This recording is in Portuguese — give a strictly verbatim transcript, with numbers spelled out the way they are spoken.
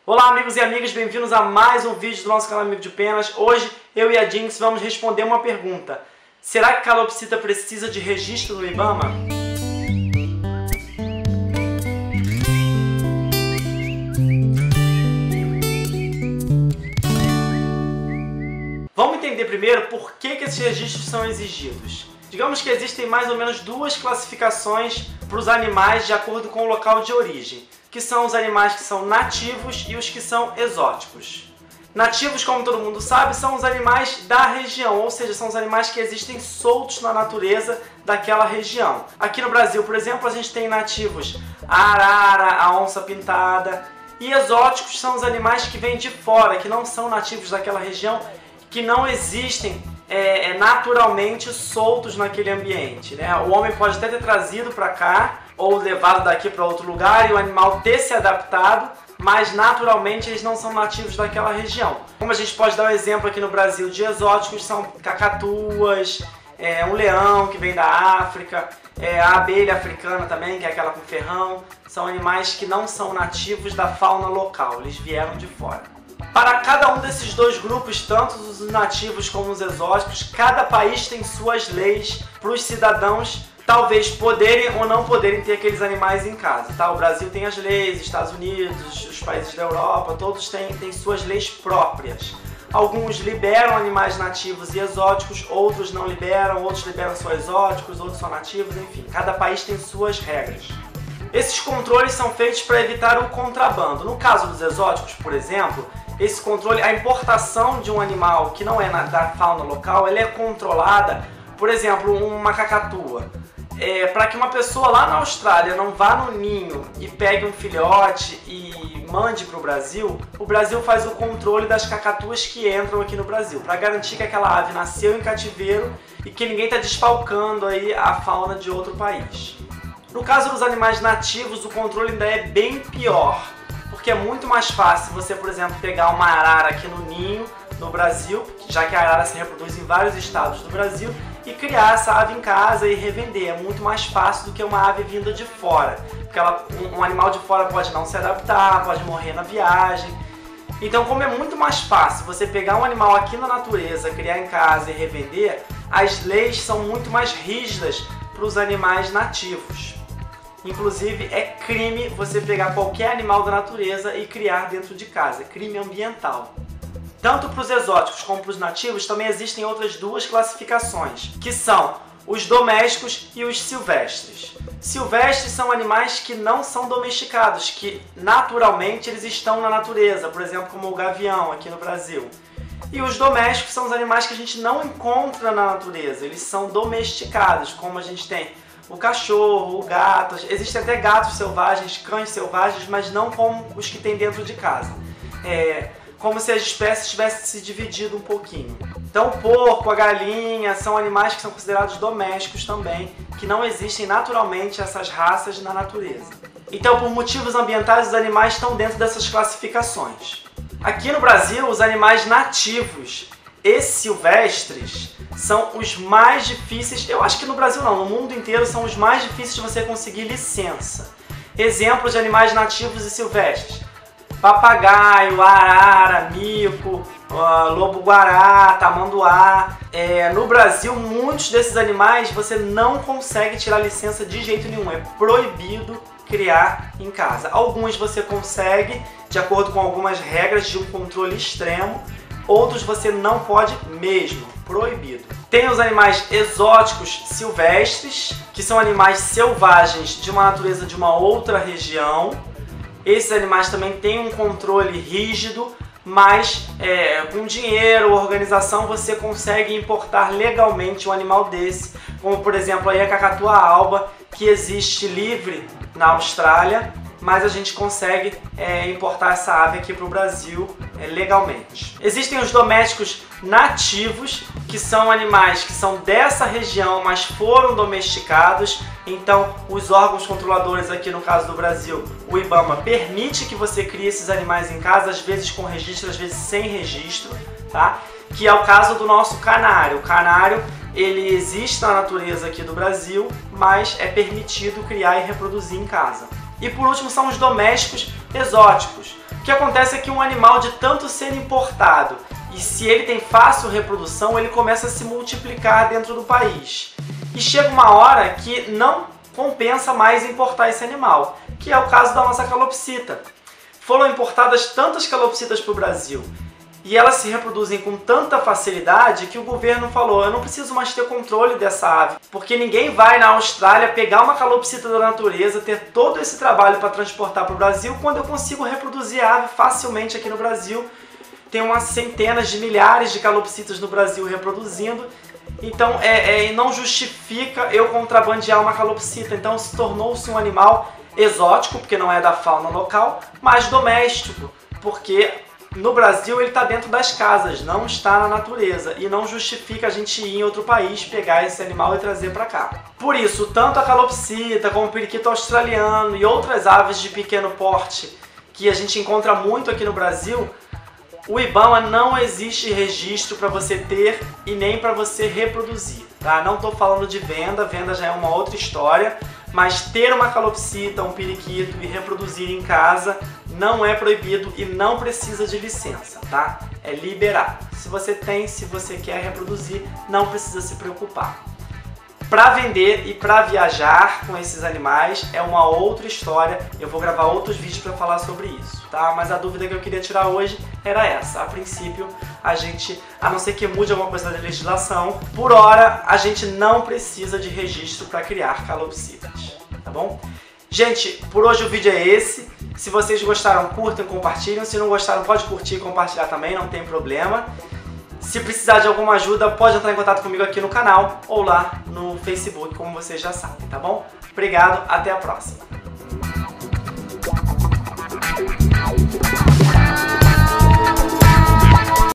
Olá amigos e amigas, bem-vindos a mais um vídeo do nosso canal Amigo de Penas. Hoje eu e a Jinx vamos responder uma pergunta. Será que calopsita precisa de registro no IBAMA? Vamos entender primeiro por que, que esses registros são exigidos. Digamos que existem mais ou menos duas classificações para os animais de acordo com o local de origem, que são os animais que são nativos e os que são exóticos. Nativos, como todo mundo sabe, são os animais da região, ou seja, são os animais que existem soltos na natureza daquela região. Aqui no Brasil, por exemplo, a gente tem nativos a arara, a onça pintada, e exóticos são os animais que vêm de fora, que não são nativos daquela região, que não existem é, naturalmente soltos naquele ambiente, né? O homem pode até ter trazido para cá ou levado daqui para outro lugar e o animal ter se adaptado, mas naturalmente eles não são nativos daquela região. Como a gente pode dar um exemplo aqui no Brasil de exóticos, são cacatuas, é, um leão que vem da África, é, a abelha africana também, que é aquela com ferrão. São animais que não são nativos da fauna local, eles vieram de fora. Para cada um desses dois grupos, tanto os nativos como os exóticos, cada país tem suas leis para os cidadãos talvez poderem ou não poderem ter aqueles animais em casa, tá? O Brasil tem as leis, Estados Unidos, os países da Europa, todos têm, têm suas leis próprias. Alguns liberam animais nativos e exóticos, outros não liberam, outros liberam só exóticos, outros só nativos, enfim, cada país tem suas regras. Esses controles são feitos para evitar o contrabando. No caso dos exóticos, por exemplo, esse controle, a importação de um animal que não é na, da fauna local, ela é controlada, por exemplo, uma cacatua. É, para que uma pessoa lá na Austrália não vá no ninho e pegue um filhote e mande para o Brasil, o Brasil faz o controle das cacatuas que entram aqui no Brasil, para garantir que aquela ave nasceu em cativeiro e que ninguém está desfalcando aí a fauna de outro país. No caso dos animais nativos, o controle ainda é bem pior, porque é muito mais fácil você, por exemplo, pegar uma arara aqui no ninho, no Brasil, já que a arara se reproduz em vários estados do Brasil, e criar essa ave em casa e revender. É muito mais fácil do que uma ave vinda de fora, porque ela, um, um animal de fora pode não se adaptar, pode morrer na viagem. Então, como é muito mais fácil você pegar um animal aqui na natureza, criar em casa e revender, as leis são muito mais rígidas para os animais nativos. Inclusive, é crime você pegar qualquer animal da natureza e criar dentro de casa, é crime ambiental. Tanto para os exóticos como para os nativos, também existem outras duas classificações, que são os domésticos e os silvestres. Silvestres são animais que não são domesticados, que naturalmente eles estão na natureza, por exemplo, como o gavião aqui no Brasil. E os domésticos são os animais que a gente não encontra na natureza, eles são domesticados, como a gente tem o cachorro, o gato, existem até gatos selvagens, cães selvagens, mas não como os que tem dentro de casa. É como se as espécies tivessem se dividido um pouquinho. Então o porco, a galinha, são animais que são considerados domésticos também, que não existem naturalmente essas raças na natureza. Então, por motivos ambientais, os animais estão dentro dessas classificações. Aqui no Brasil, os animais nativos e silvestres são os mais difíceis, eu acho que no Brasil não, no mundo inteiro são os mais difíceis de você conseguir licença. Exemplos de animais nativos e silvestres: papagaio, arara, mico, uh, lobo-guará, tamanduá. É, no Brasil, muitos desses animais você não consegue tirar licença de jeito nenhum, é proibido criar em casa. Alguns você consegue, de acordo com algumas regras de um controle extremo, outros você não pode mesmo, proibido. Tem os animais exóticos silvestres, que são animais selvagens de uma natureza de uma outra região. Esses animais também têm um controle rígido, mas é, com dinheiro, organização, você consegue importar legalmente um animal desse, como por exemplo aí a cacatua alba, que existe livre na Austrália, mas a gente consegue é, importar essa ave aqui para o Brasil é, legalmente. Existem os domésticos nativos, que são animais que são dessa região, mas foram domesticados. Então, os órgãos controladores aqui no caso do Brasil, o IBAMA, permite que você crie esses animais em casa, às vezes com registro, às vezes sem registro, tá? Que é o caso do nosso canário. O canário, ele existe na natureza aqui do Brasil, mas é permitido criar e reproduzir em casa. E por último são os domésticos exóticos, que acontece é que um animal de tanto ser importado e se ele tem fácil reprodução, ele começa a se multiplicar dentro do país. E chega uma hora que não compensa mais importar esse animal, que é o caso da nossa calopsita. Foram importadas tantas calopsitas para o Brasil e elas se reproduzem com tanta facilidade que o governo falou: eu não preciso mais ter controle dessa ave, porque ninguém vai na Austrália pegar uma calopsita da natureza, ter todo esse trabalho para transportar para o Brasil, quando eu consigo reproduzir a ave facilmente aqui no Brasil. Tem umas centenas de milhares de calopsitas no Brasil reproduzindo, então é, é, não justifica eu contrabandear uma calopsita. Então se tornou-se um animal exótico, porque não é da fauna local, mas doméstico, porque no Brasil ele está dentro das casas, não está na natureza, e não justifica a gente ir em outro país, pegar esse animal e trazer para cá. Por isso, tanto a calopsita como o periquito australiano e outras aves de pequeno porte que a gente encontra muito aqui no Brasil, o IBAMA não existe registro para você ter e nem para você reproduzir, tá? Não estou falando de venda, venda já é uma outra história, mas ter uma calopsita, um periquito e reproduzir em casa não é proibido e não precisa de licença, tá? É liberado. Se você tem, se você quer reproduzir, não precisa se preocupar. Para vender e para viajar com esses animais é uma outra história, eu vou gravar outros vídeos para falar sobre isso, tá? Mas a dúvida que eu queria tirar hoje era essa. A princípio, a gente, a não ser que mude alguma coisa da legislação, por hora a gente não precisa de registro para criar calopsitas, tá bom? Gente, por hoje o vídeo é esse. Se vocês gostaram, curtam e compartilhem. Se não gostaram, pode curtir e compartilhar também, não tem problema. Se precisar de alguma ajuda, pode entrar em contato comigo aqui no canal ou lá no Facebook, como vocês já sabem, tá bom? Obrigado, até a próxima!